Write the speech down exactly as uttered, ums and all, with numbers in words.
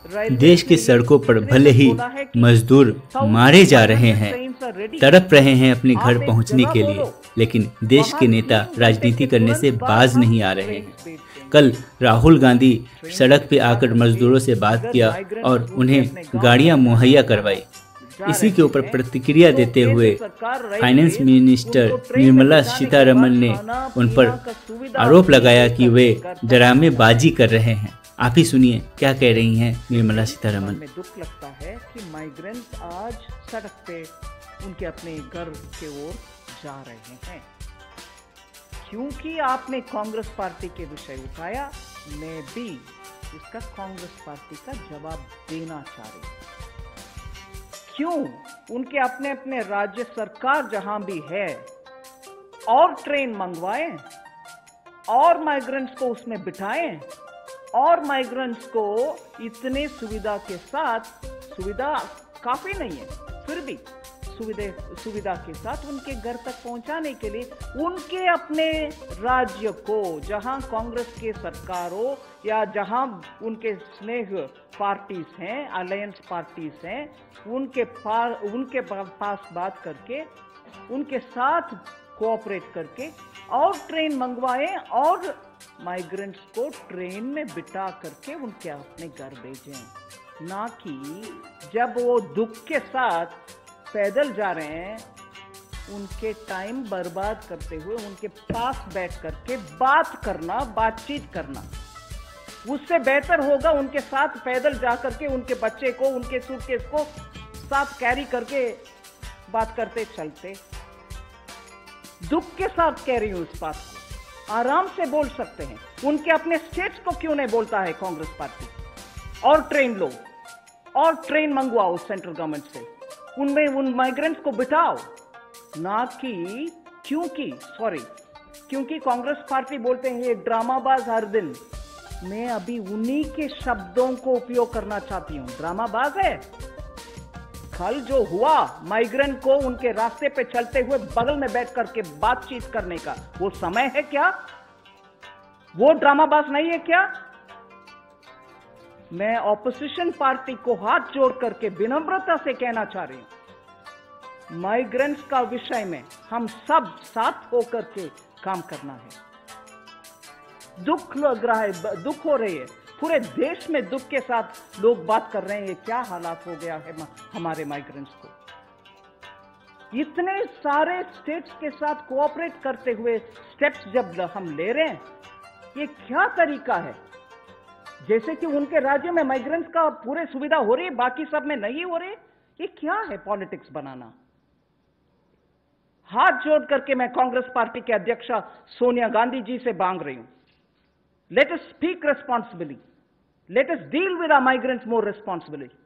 देश की सड़कों पर भले ही मजदूर मारे जा रहे हैं, तड़प रहे हैं अपने घर पहुंचने के लिए, लेकिन देश के नेता राजनीति करने से बाज नहीं आ रहे हैं। कल राहुल गांधी सड़क पे आकर मजदूरों से बात किया और उन्हें गाड़ियां मुहैया करवाई। इसी के ऊपर प्रतिक्रिया देते हुए फाइनेंस मिनिस्टर निर्मला सीतारमण ने उन पर आरोप लगाया कि वे ड्रामेबाजी कर रहे हैं। आप ही सुनिए क्या कह रही हैं निर्मला सीतारमण। में दुख लगता है कि माइग्रेंट्स आज सड़क पे उनके अपने घर के ओर जा रहे हैं, क्योंकि आपने कांग्रेस पार्टी के विषय उठाया। मैं भी इसका कांग्रेस पार्टी का जवाब देना चाह रही हूं। क्यों उनके अपने अपने राज्य सरकार जहां भी है और ट्रेन मंगवाएं और माइग्रेंट्स को उसमें बिठाएं और माइग्रेंट्स को इतने सुविधा के साथ, सुविधा काफी नहीं है फिर भी सुविधा सुविधा के साथ उनके घर तक पहुंचाने के लिए उनके अपने राज्य को, जहां कांग्रेस के सरकार हो या जहां उनके स्नेह पार्टीज हैं, अलायंस पार्टीज हैं, उनके पास उनके पास बात करके उनके साथ कोऑपरेट करके और ट्रेन मंगवाएं और माइग्रेंट्स को ट्रेन में बिठा करके उनके अपने घर भेजें, ना कि जब वो दुख के साथ पैदल जा रहे हैं उनके टाइम बर्बाद करते हुए उनके पास बैठ करके बात करना, बातचीत करना। उससे बेहतर होगा उनके साथ पैदल जा करके उनके बच्चे को, उनके सूटकेस को साथ कैरी करके बात करते चलते। दुख के साथ कह रही हूं इस बात को, आराम से बोल सकते हैं। उनके अपने स्टेट्स को क्यों नहीं बोलता है कांग्रेस पार्टी? और ट्रेन लो और ट्रेन मंगवाओ सेंट्रल गवर्नमेंट से, उनमें उन माइग्रेंट्स को बिठाओ, ना कि क्योंकि सॉरी क्योंकि कांग्रेस पार्टी बोलते हैं ये ड्रामाबाज हर दिन। मैं अभी उन्हीं के शब्दों को उपयोग करना चाहती हूं। ड्रामाबाज है। कल जो हुआ माइग्रेंट को उनके रास्ते पे चलते हुए बगल में बैठ करके बातचीत करने का, वो समय है क्या? वो ड्रामाबाज नहीं है क्या? मैं ऑपोजिशन पार्टी को हाथ जोड़ करके विनम्रता से कहना चाह रही हूं, माइग्रेंट्स का विषय में हम सब साथ होकर के काम करना है। दुख लग रहा है, दुख हो रही है, पूरे देश में दुख के साथ लोग बात कर रहे हैं ये क्या हालात हो गया है हमारे माइग्रेंट्स को। इतने सारे स्टेट्स के साथ कोऑपरेट करते हुए स्टेप्स जब हम ले रहे हैं, ये क्या तरीका है? जैसे कि उनके राज्य में माइग्रेंट्स का पूरे सुविधा हो रही है, बाकी सब में नहीं हो रही। ये क्या है पॉलिटिक्स बनाना? हाथ जोड़ करके मैं कांग्रेस पार्टी के अध्यक्षा सोनिया गांधी जी से मांग रही हूं, let us speak responsibly, let us deal with our migrants more responsibly.